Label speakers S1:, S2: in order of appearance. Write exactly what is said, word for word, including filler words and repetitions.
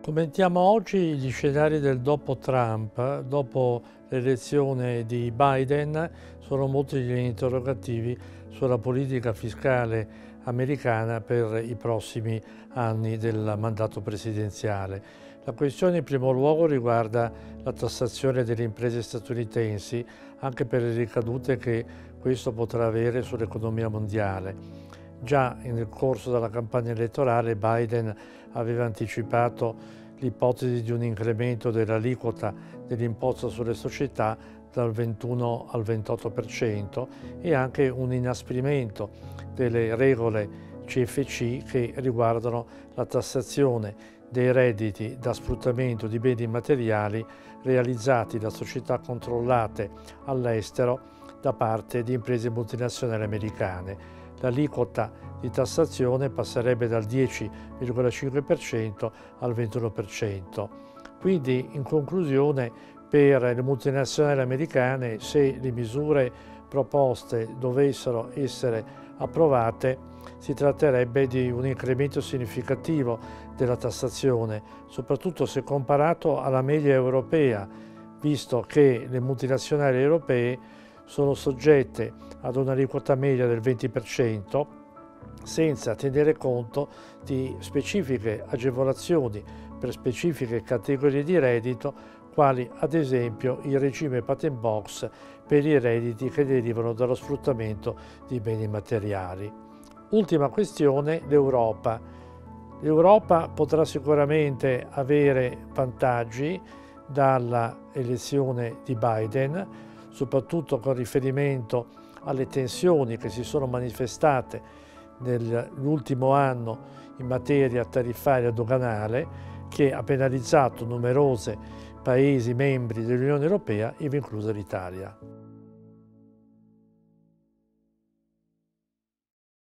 S1: Commentiamo oggi gli scenari del dopo Trump. Dopo l'elezione di Biden sono molti gli interrogativi sulla politica fiscale americana per i prossimi anni del mandato presidenziale. La questione in primo luogo riguarda la tassazione delle imprese statunitensi, anche per le ricadute che questo potrà avere sull'economia mondiale. Già nel corso della campagna elettorale Biden aveva anticipato l'ipotesi di un incremento dell'aliquota dell'imposta sulle società dal ventuno al ventotto per cento e anche un inasprimento delle regole C F C che riguardano la tassazione dei redditi da sfruttamento di beni materiali realizzati da società controllate all'estero da parte di imprese multinazionali americane. L'aliquota di tassazione passerebbe dal dieci virgola cinque per cento al ventuno per cento. Quindi, in conclusione, per le multinazionali americane, se le misure proposte dovessero essere approvate, si tratterebbe di un incremento significativo della tassazione, soprattutto se comparato alla media europea, visto che le multinazionali europee sono soggette ad un'aliquota media del venti per cento senza tenere conto di specifiche agevolazioni per specifiche categorie di reddito, quali ad esempio il regime patent box per i redditi che derivano dallo sfruttamento di beni materiali. Ultima questione, l'Europa. L'Europa potrà sicuramente avere vantaggi dalla elezione di Biden, soprattutto con riferimento alle tensioni che si sono manifestate nell'ultimo anno in materia tariffaria doganale, che ha penalizzato numerosi Paesi membri dell'Unione Europea, ivi inclusa l'Italia.